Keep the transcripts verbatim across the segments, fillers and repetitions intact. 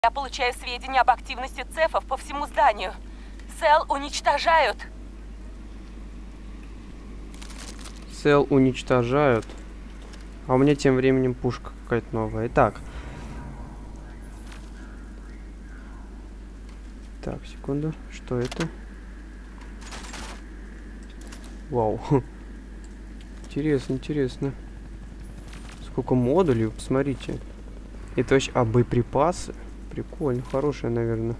Я получаю сведения об активности цефов по всему зданию. Сел уничтожают. Сел уничтожают. А у меня тем временем пушка какая-то новая. Итак. Так, секунду. Что это? Вау. Интересно, интересно. Сколько модулей, посмотрите. Это вообще... А, боеприпасы? Прикольно, хорошие, наверное.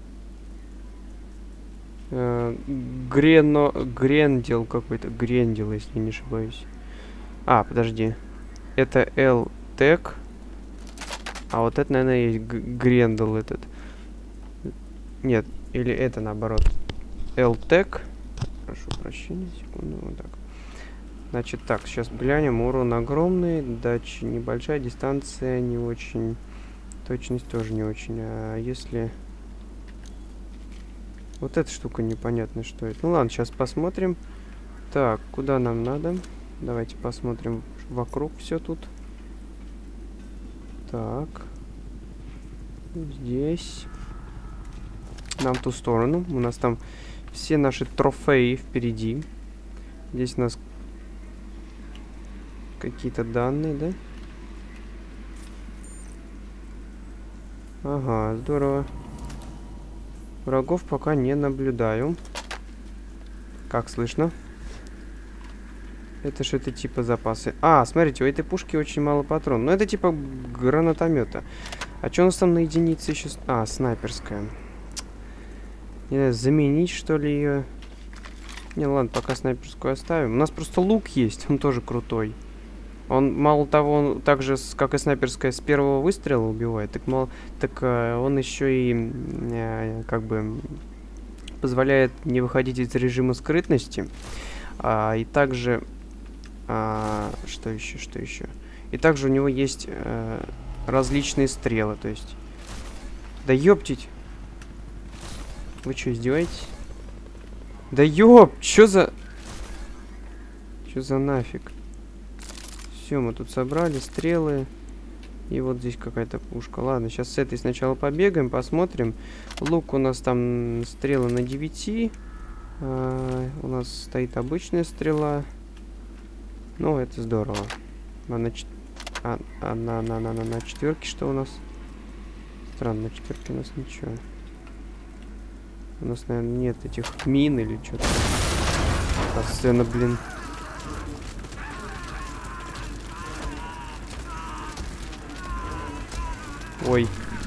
Э, Грено... Грендел какой-то. Грендел, если не ошибаюсь. А, подожди. Это L-Tech. А вот это, наверное, есть Грендел этот. Нет, или это наоборот. L-Tech. Прошу прощения, секунду, вот так. Значит, так, сейчас глянем. Урон огромный, дача небольшая, дистанция не очень, точность тоже не очень. А если... Вот эта штука непонятно, что это. Ну ладно, сейчас посмотрим. Так, куда нам надо? Давайте посмотрим вокруг все тут. Так. Здесь. Нам в ту сторону. У нас там все наши трофеи впереди. Здесь у нас какие-то данные, да? Ага, здорово. Врагов пока не наблюдаю. Как слышно? Это что-то типа запасы. А, смотрите, у этой пушки очень мало патронов. Ну, это типа гранатомета. А что у нас там на единице еще? А, снайперская. Не знаю, заменить, что ли, ее? Не, ладно, пока снайперскую оставим. У нас просто лук есть, он тоже крутой. Он, мало того, он так же, как и снайперская, с первого выстрела убивает, так, мало, так э, он еще и э, как бы позволяет не выходить из режима скрытности. А, и также... А, что еще, что еще? И также у него есть э, различные стрелы, то есть... Да ёптить! Вы что, издеваетесь? Да ёп! Чё за... Чё за нафиг? Все, мы тут собрали стрелы. И вот здесь какая-то пушка. Ладно, сейчас с этой сначала побегаем, посмотрим. Лук у нас там стрелы на девяти. А, у нас стоит обычная стрела. Ну, это здорово. А на, чет... а, а на, на, на, на, на четверке что у нас? Странно, на четверке у нас ничего. У нас, наверное, нет этих мин или что-то. А сцена, блин. Ой.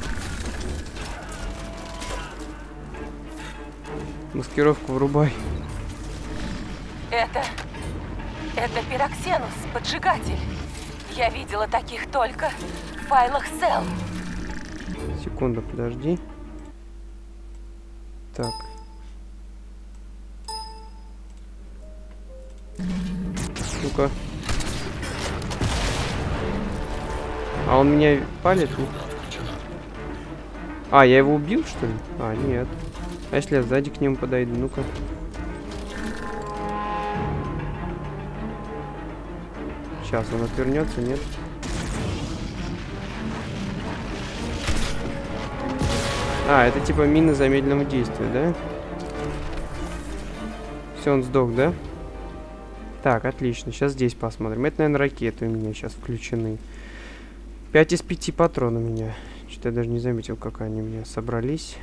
Маскировку врубай. Это... Это пироксенус, поджигатель. Я видела таких только в файлах Сел. Секунду, подожди. Так. Ну-ка. А он меня палит? А, я его убил, что ли? А, нет. А если я сзади к нему подойду? Ну-ка. Сейчас он отвернется, нет? А, это типа мины замедленного действия, да? Все, он сдох, да? Так, отлично. Сейчас здесь посмотрим. Это, наверное, ракеты у меня сейчас включены. пять из пяти патрон у меня. Что-то я даже не заметил, как они у меня собрались.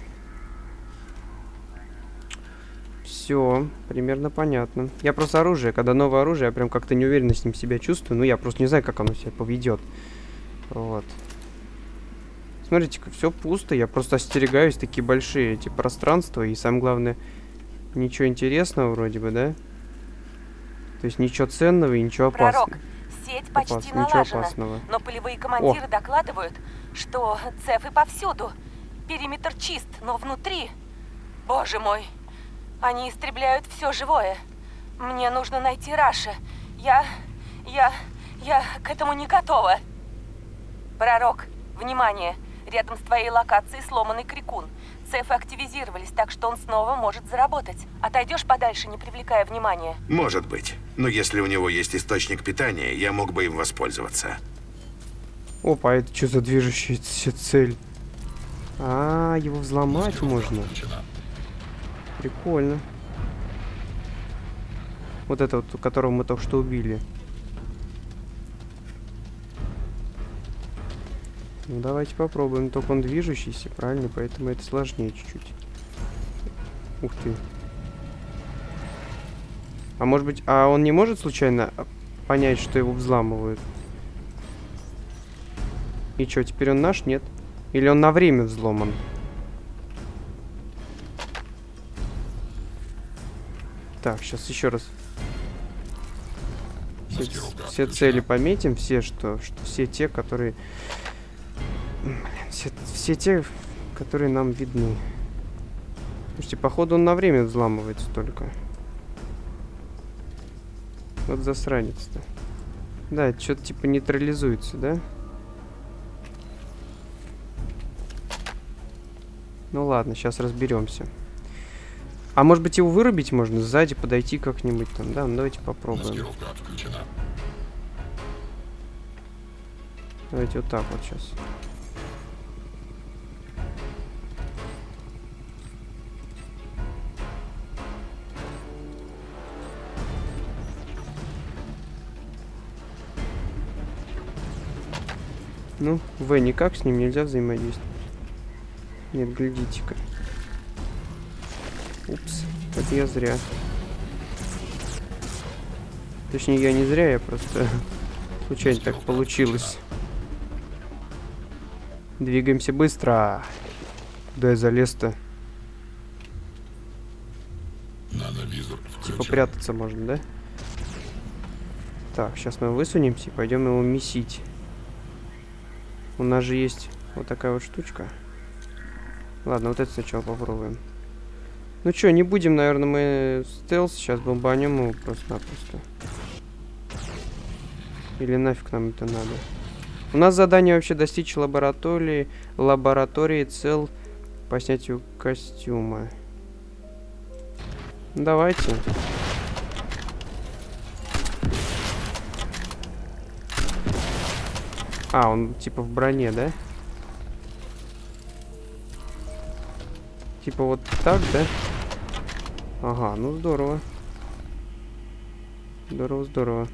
Все, примерно понятно. Я просто оружие, когда новое оружие, я прям как-то неуверенно с ним себя чувствую. Ну, я просто не знаю, как оно себя поведет. Вот. Смотрите-ка, все пусто. Я просто остерегаюсь, такие большие эти пространства. И самое главное, ничего интересного вроде бы, да? То есть ничего ценного и ничего опасного. Пророк, сеть почти Опасно, налажена, но полевые командиры О. докладывают, что цефы повсюду. Периметр чист, но внутри... Боже мой, они истребляют все живое. Мне нужно найти Раша. Я... я... я к этому не готова. Пророк, внимание! Рядом с твоей локацией сломанный крикун. Цефы активизировались, так что он снова может заработать. Отойдешь подальше, не привлекая внимания? Может быть. Но если у него есть источник питания, я мог бы им воспользоваться. Опа, это что за движущаяся цель? А, его взломать можно. Прикольно. Вот это вот, которого мы только что убили. Ну, давайте попробуем. Только он движущийся, правильно? Поэтому это сложнее чуть-чуть. Ух ты. А может быть... А он не может случайно понять, что его взламывают? И что, теперь он наш? Нет? Или он на время взломан? Так, сейчас еще раз. Все, все цели пометим. Все, что, что... Все те, которые... Блин, все, все те, которые нам видны. Слушайте, походу он на время взламывается только. Вот засранец-то. Да, это что-то типа нейтрализуется, да? Ну ладно, сейчас разберемся. А может быть его вырубить можно? Сзади подойти как-нибудь там, да? Ну давайте попробуем. Давайте вот так вот сейчас. Ну, В никак, с ним нельзя взаимодействовать. Нет, глядите-ка. Упс, это я зря. Точнее, я не зря, я просто случайно так получилось. Двигаемся быстро. Куда я залез-то? Типа прятаться можно, да? Так, сейчас мы высунемся и пойдем его месить. У нас же есть вот такая вот штучка. Ладно, вот это сначала попробуем. Ну что, не будем, наверное, мы стелс. Сейчас бомбанем его просто-напросто. Или нафиг нам это надо? У нас задание вообще достичь лаборатории, лаборатории цел по снятию костюма. Давайте. А, он типа в броне, да? Типа вот так, да? Ага, ну здорово. Здорово, здорово.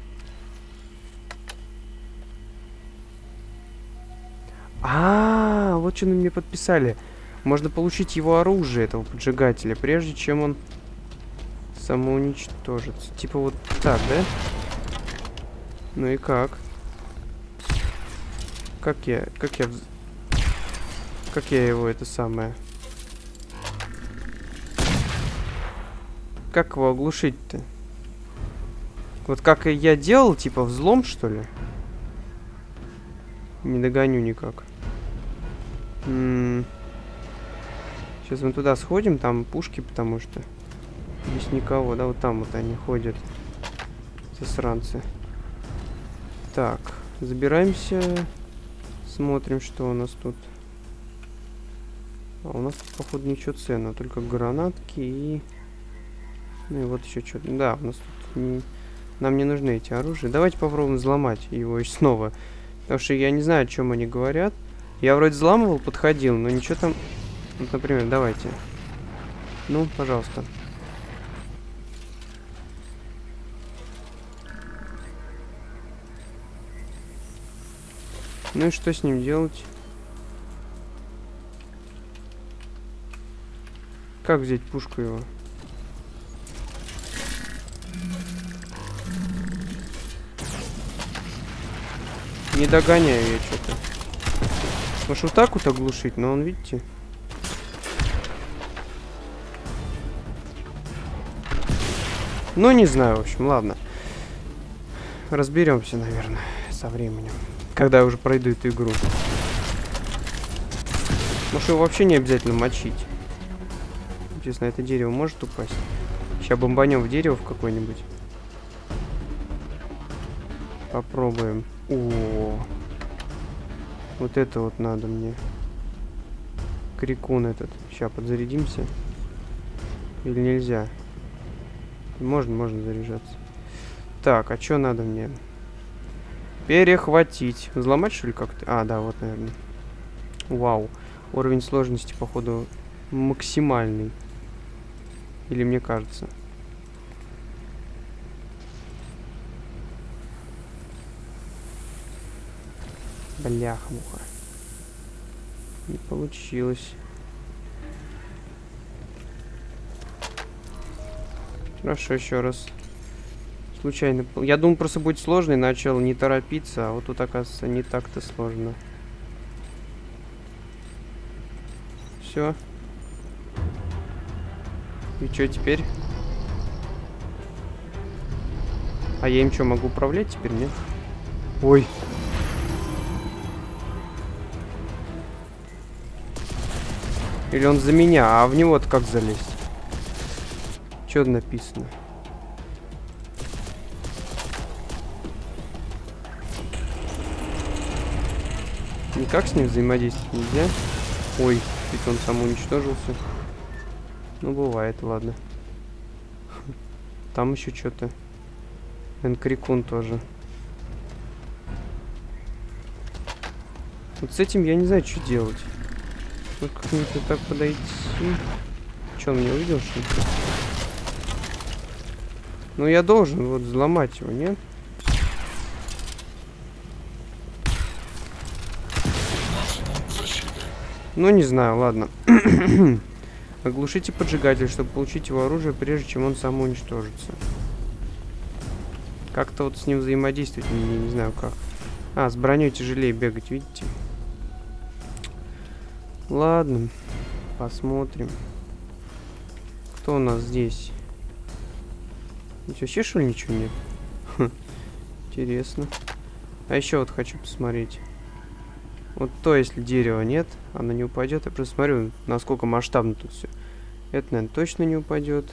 А, -а, а, вот что на мне подписали. Можно получить его оружие, этого поджигателя, прежде чем он самоуничтожится. Типа вот так, да? Ну и как? Как я, как я, как я его это самое? Как его оглушить-то? Вот как я делал, типа взлом, что ли? Не догоню никак. М-м- Сейчас мы туда сходим, там пушки, потому что здесь никого, да, вот там вот они ходят, засранцы. Так, забираемся. Смотрим, что у нас тут. А у нас тут, походу, ничего ценного. Только гранатки и... Ну и вот еще что-то. Да, у нас тут... Не... Нам не нужны эти оружия. Давайте попробуем взломать его и снова. Потому что я не знаю, о чем они говорят. Я вроде взламывал, подходил, но ничего там... Вот, например, давайте. Ну, пожалуйста. Ну и что с ним делать? Как взять пушку его? Не догоняю я что-то. Может вот так вот оглушить, но он, видите? Ну, не знаю, в общем, ладно. Разберемся, наверное, со временем. Когда я уже пройду эту игру. Может, его вообще не обязательно мочить. Интересно, это дерево может упасть? Сейчас бомбанем в дерево в какое-нибудь. Попробуем. О, вот это вот надо мне. Крикун этот. Сейчас подзарядимся. Или нельзя? Можно, можно заряжаться. Так, а что надо мне? Перехватить. Взломать, что ли, как-то? А, да, вот, наверное. Вау. Уровень сложности, походу, максимальный. Или мне кажется. Бляха-муха. Не получилось. Хорошо, еще раз. Случайно. Я думал, просто будет сложно и начал не торопиться, а вот тут, оказывается, не так-то сложно. Все. И что теперь? А я им что, могу управлять теперь, нет? Ой. Или он за меня, а в него-то как залезть? Что написано? Никак с ним взаимодействовать нельзя. Ой, ведь он сам уничтожился. Ну, бывает, ладно. Там еще что-то. Энкрикун тоже. Вот с этим я не знаю, что делать. Вот как-нибудь вот так подойти. Че, он меня увидел, что ли? Ну, я должен вот взломать его, нет? Ну, не знаю, ладно. Оглушите поджигатель, чтобы получить его оружие, прежде чем он сам уничтожится. Как-то вот с ним взаимодействовать, я не, не знаю как. А, с броней тяжелее бегать, видите? Ладно, посмотрим. Кто у нас здесь? Здесь вообще, что ли, ничего нет? Ха, интересно. А еще вот хочу посмотреть. Вот то, если дерева нет, оно не упадет. Я просто смотрю, насколько масштабно тут все. Это, наверное, точно не упадет.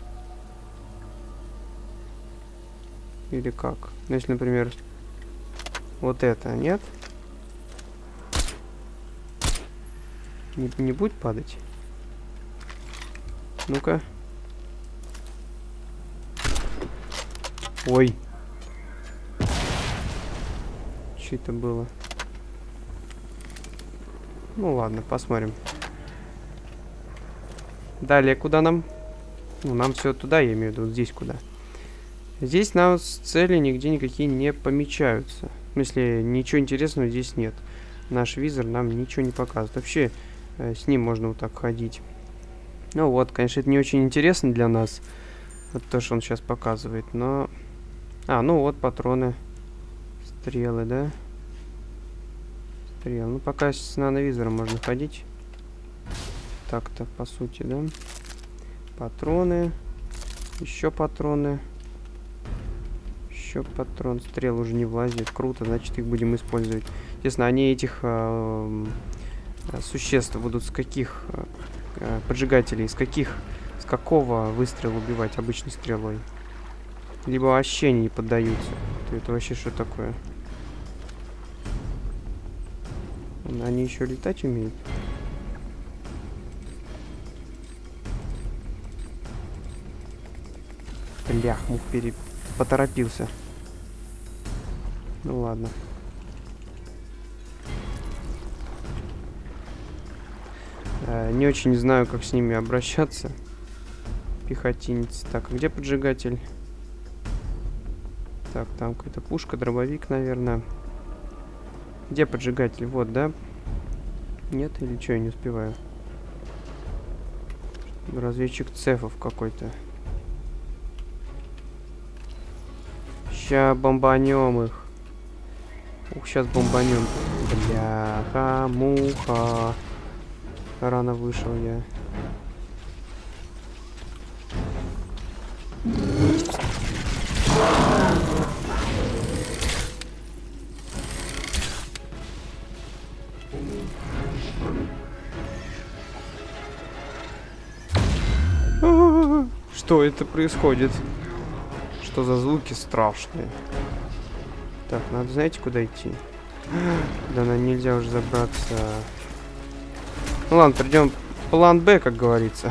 Или как? Ну, если, например, вот это, нет? Не, не будет падать? Ну-ка. Ой. Что это было? Ну ладно, посмотрим. Далее, куда нам? Ну, нам все туда, я имею в виду, вот здесь куда. Здесь нам цели нигде никакие не помечаются. В смысле, ничего интересного здесь нет. Наш визор нам ничего не показывает. Вообще, э, с ним можно вот так ходить. Ну вот, конечно, это не очень интересно для нас. Вот то, что он сейчас показывает, но... А, ну вот патроны. Стрелы, да? Стрелы. Ну, пока с нановизором можно ходить. Так-то, по сути, да? Патроны. Еще патроны. Еще патрон. Стрел уже не влазит. Круто, значит, их будем использовать. Естественно, они этих э, э, существ будут с каких э, поджигателей, с каких, с какого выстрела убивать обычной стрелой. Либо вообще не поддаются. Это вообще что такое? Они еще летать умеют? Блях, мух пере... поторопился. Ну ладно. Э, не очень знаю, как с ними обращаться. Пехотинец. Так, а где поджигатель? Так, там какая-то пушка, дробовик, наверное. Где поджигатель? Вот, да? Нет? Или что, я не успеваю? Разведчик цефов какой-то. Ща бомбанем их. Ух, сейчас бомбанем. Бляха-муха. Рано вышел я. Что это происходит? Что за звуки страшные? Так, надо, знаете, куда идти? Да, нам нельзя уже забраться. Ну ладно, придем план Б, как говорится.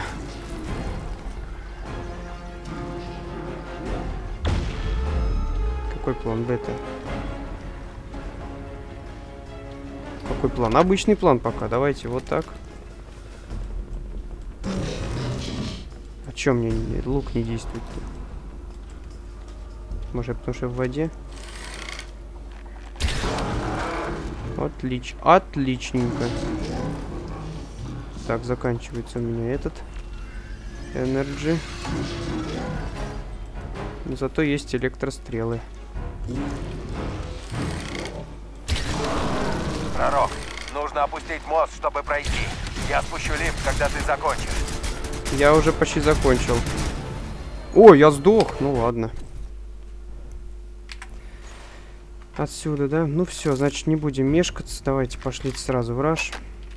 Какой план Б-то? Какой план? Обычный план пока. Давайте вот так. А чё мне не, лук не действует? Может, потому что в воде? Отлич... Отличненько. Так, заканчивается у меня этот. Энерджи. Но зато есть электрострелы. Пророк, нужно опустить мост, чтобы пройти. Я спущу лифт, когда ты закончишь. Я уже почти закончил. О, я сдох. Ну ладно. Отсюда, да? Ну все, значит, не будем мешкаться. Давайте пошли сразу в раш.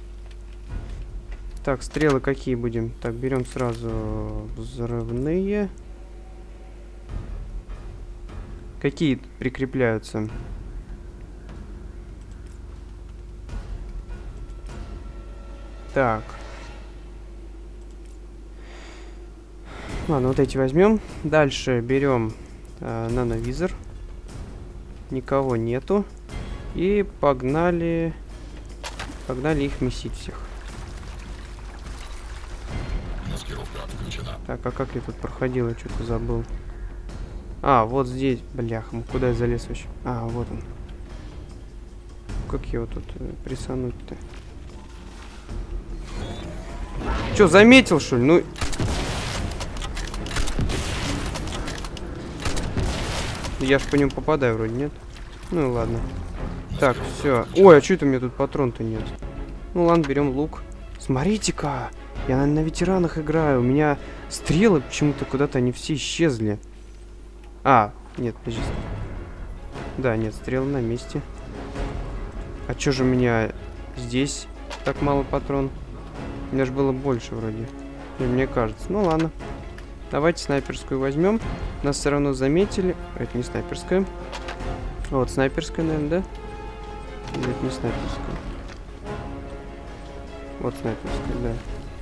Так, стрелы какие будем? Так, берем сразу взрывные. Какие прикрепляются? Так. Ладно, вот эти возьмем. Дальше берем э, нановизор. Никого нету. И погнали... Погнали их месить всех. Так, а как я тут проходил? Я что-то забыл. А, вот здесь. Бляха, куда я залез вообще? А, вот он. Как его тут э, присануть-то? Чё, заметил, что ли? Ну... Я ж по нему попадаю вроде, нет? Ну ладно. Так, все. Ой, а что это у меня тут патрон-то нет? Ну ладно, берем лук. Смотрите-ка! Я на, на ветеранах играю. У меня стрелы почему-то куда-то они все исчезли. А, нет, подожди. Да, нет, стрелы на месте. А чё же у меня здесь так мало патрон? У меня же было больше вроде. И мне кажется. Ну ладно. Давайте снайперскую возьмем. Нас все равно заметили. Это не снайперская. Вот, снайперская, наверное, да? Или это не снайперская? Вот снайперская, да.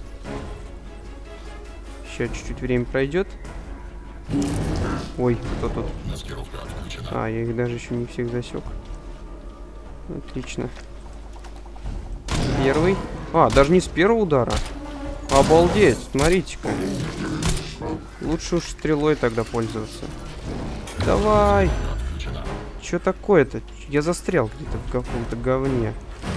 Еще чуть-чуть время пройдет. Ой, кто тут? А, я их даже еще не всех засек. Отлично. Первый. А, даже не с первого удара. Обалдеть, смотрите-ка. Лучше уж стрелой тогда пользоваться. Давай. Что такое-то? Я застрял где-то в каком-то говне.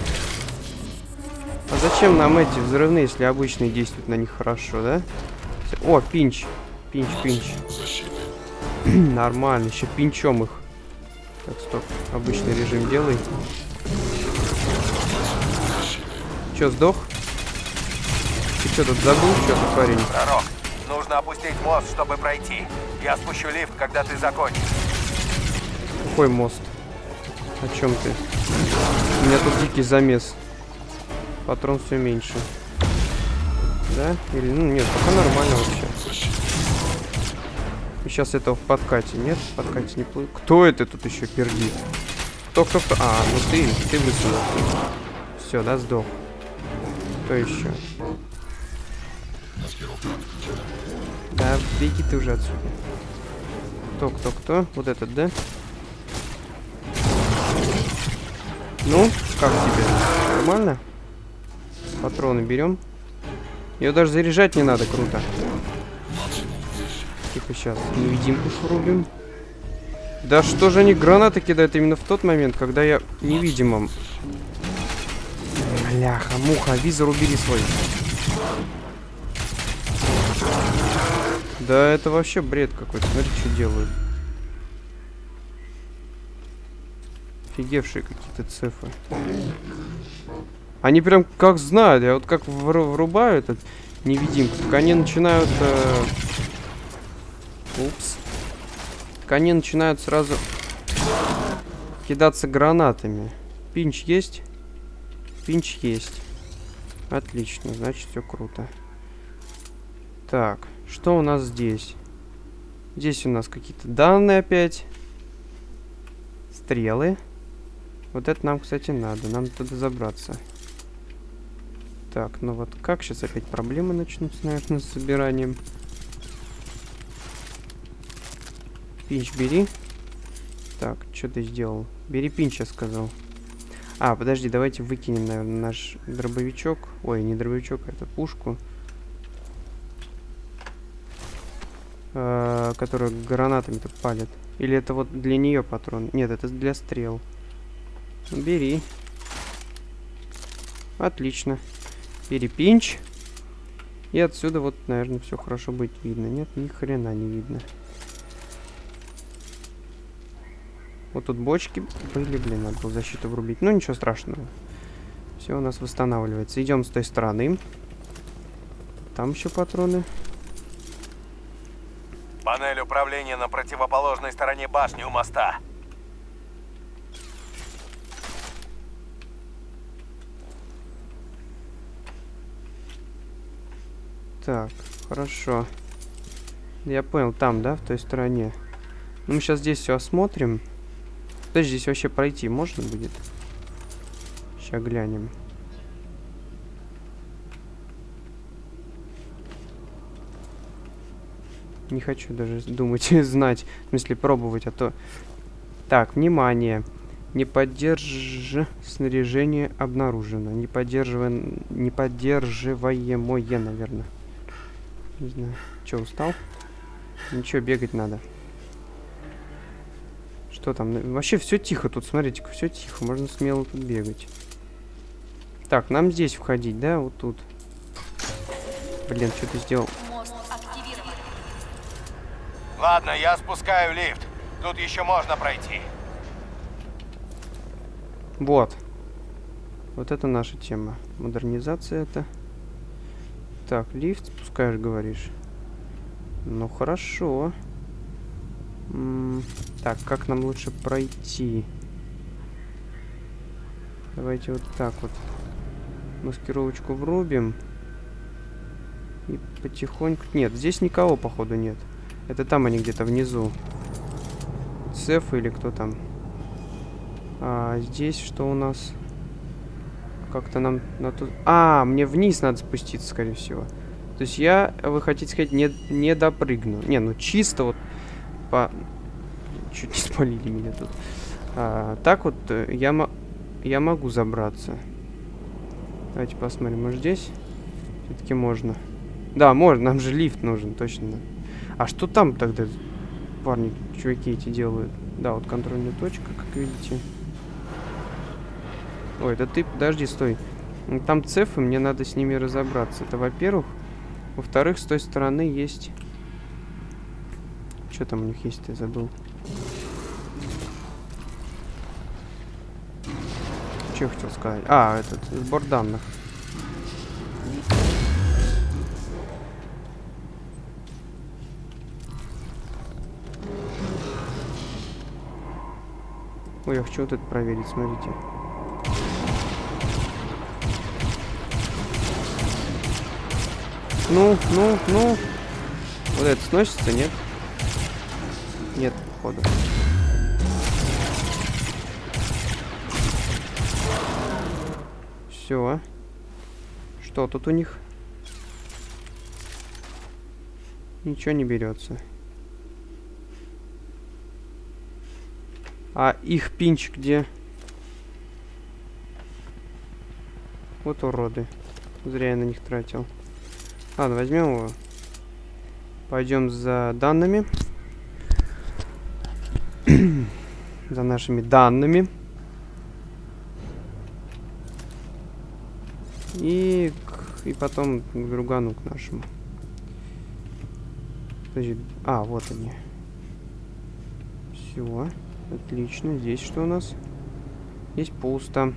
А зачем нам эти взрывные, если обычные действуют на них хорошо, да? О, пинч. Пинч, пинч. Нормально, еще пинчом их. Так, стоп. Обычный режим делай. Че, сдох? Ты что тут забыл, что-то, парень? Пророк, нужно опустить мост, чтобы пройти. Я спущу лифт, когда ты закончишь. Какой мост? О чем ты? У меня тут дикий замес. Патрон все меньше. Да? Или, ну, нет, пока нормально вообще. И сейчас этого в подкате. Нет, в подкате не плывет. Кто это тут еще пердит? Кто, кто, кто? А, ну ты, ты высунул. Все, да, сдох. Кто еще? Да, беги ты уже отсюда. Кто, кто, кто? Вот этот, да? Ну, как тебе? Нормально? Патроны берем. Ее даже заряжать не надо, круто. Тихо, сейчас невидимку шрубим. Да что же они гранаты кидают именно в тот момент, когда я невидимым. Бляха, муха, визор убери свой. Да это вообще бред какой-то. Смотри, что делают. Офигевшие какие-то цифры. Они прям как знают. Я вот как врубаю этот невидимку, так они начинают... Э... Упс. Так они начинают сразу кидаться гранатами. Пинч есть? Пинч есть. Отлично, значит все круто. Так, что у нас здесь? Здесь у нас какие-то данные опять. Стрелы. Вот это нам, кстати, надо. Нам туда забраться. Так, ну вот как сейчас опять проблемы начнутся, наверное, с собиранием. Пинч бери. Так, что ты сделал? Бери пинч, я сказал. А, подожди, давайте выкинем, наверное, наш дробовичок. Ой, не дробовичок, это пушку. Э, которая гранатами тут палит. Или это вот для нее патрон? Нет, это для стрел. Бери. Отлично. Перепинч. И отсюда вот, наверное, все хорошо будет видно. Нет, ни хрена не видно. Вот тут бочки были, блин, надо было защиту врубить. Ну, ничего страшного. Все у нас восстанавливается. Идем с той стороны. Там еще патроны. Панель управления на противоположной стороне башни у моста. Так, хорошо. Я понял, там, да, в той стороне. Ну, мы сейчас здесь все осмотрим. Подожди, здесь вообще пройти можно будет? Сейчас глянем. Не хочу даже думать, знать. В смысле, пробовать, а то... Так, внимание. Не поддержи снаряжение обнаружено. Не поддерживаем... Не поддерживаемое, наверное. Не знаю. Че, устал? Ничего, бегать надо. Что там? Вообще все тихо тут, смотрите-ка, все тихо. Можно смело тут бегать. Так, нам здесь входить, да? Вот тут. Блин, что ты сделал? Ладно, я спускаю лифт. Тут еще можно пройти. Вот. Вот это наша тема. Модернизация это. Так, лифт спускаешь, говоришь. Ну, хорошо. М-м, так, как нам лучше пройти? Давайте вот так вот. Маскировочку врубим. И потихоньку... Нет, здесь никого, походу, нет. Это там они где-то внизу. Цеф или кто там? А здесь что у нас? Как-то нам на ту... А, мне вниз надо спуститься, скорее всего. То есть я, вы хотите сказать, не, не допрыгну. Не, ну чисто вот по... Чуть не спалили меня тут. А, так вот я, я могу забраться. Давайте посмотрим, может здесь? Все-таки можно. Да, можно, нам же лифт нужен, точно. А что там тогда, парни, чуваки эти делают? Да, вот контрольная точка, как видите. Ой, это ты, подожди, стой. Там цефы, мне надо с ними разобраться. Это во-первых. Во-вторых, с той стороны есть... Что там у них есть, я забыл. Что я хотел сказать? А, этот, сбор данных. Ой, я хочу вот это проверить, смотрите. Ну, ну, ну. Вот это сносится, нет? Нет, походу. Все. Что тут у них? Ничего не берется. А их пинч где? Вот уроды. Зря я на них тратил. Ладно, возьмем его. Пойдем за данными. За нашими данными. И, и потом к другану к нашему. Подожди. А, вот они. Все. Отлично. Здесь что у нас? Здесь пусто.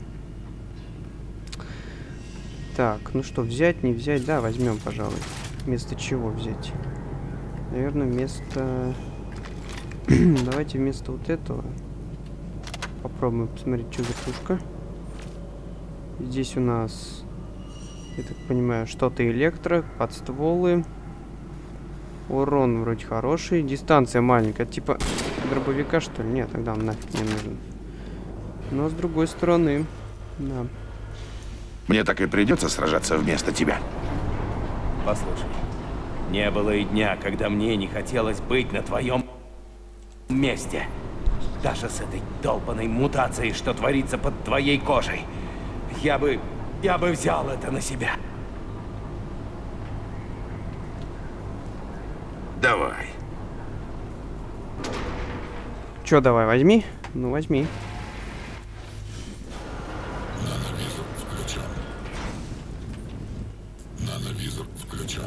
Так, ну что, взять, не взять? Да, возьмем, пожалуй. Вместо чего взять? Наверное, вместо... Давайте вместо вот этого попробуем посмотреть, что за пушка. Здесь у нас, я так понимаю, что-то электро, подстволы. Урон вроде хороший. Дистанция маленькая. Типа дробовика, что ли? Нет, тогда он нафиг не нужен. Но с другой стороны, да. Мне так и придется сражаться вместо тебя. Послушай, не было и дня, когда мне не хотелось быть на твоем месте. Даже с этой долбаной мутацией, что творится под твоей кожей. Я бы... я бы взял это на себя. Давай. Чё, давай, возьми? Ну, возьми. Нановизор включен. Нановизор включен.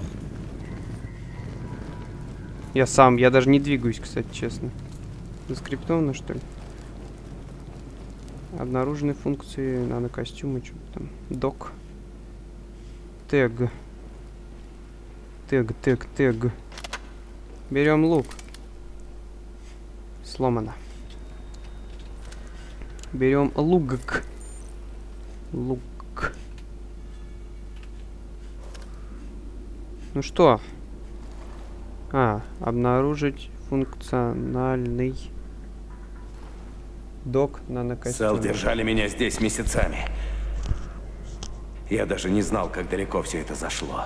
Я сам, я даже не двигаюсь, кстати, честно. Заскриптовано, что ли? Обнаружены функции нанокостюма, что там. Док. Тег. Тег, тег, тег. Берем лук. Сломано. Берем лук. Лук. Ну что? А, обнаружить функциональный док нанокостюма. Сэл держали меня здесь месяцами. Я даже не знал, как далеко все это зашло.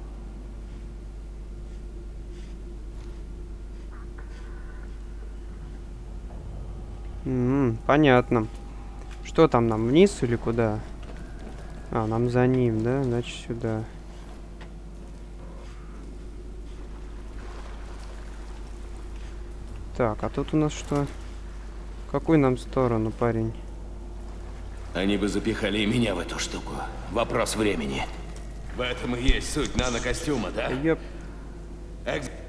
М-м, понятно. Что там нам, вниз или куда? А, нам за ним, да? Значит, сюда. Так, а тут у нас что? В какую нам сторону, парень? Они бы запихали и меня в эту штуку. Вопрос времени. В этом и есть суть нанокостюма, да? Ёп. Экс-